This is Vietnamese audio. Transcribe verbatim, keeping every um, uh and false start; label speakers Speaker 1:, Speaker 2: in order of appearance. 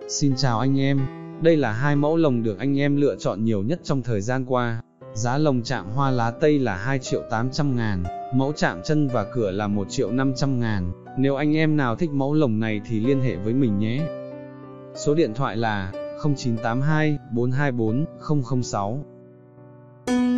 Speaker 1: Xin chào anh em, đây là hai mẫu lồng được anh em lựa chọn nhiều nhất trong thời gian qua. Giá lồng chạm hoa lá tây là hai triệu tám trăm ngàn, mẫu chạm chân và cửa là một triệu năm trăm ngàn. Nếu anh em nào thích mẫu lồng này thì liên hệ với mình nhé. Số điện thoại là không chín tám hai, bốn hai bốn, không không sáu.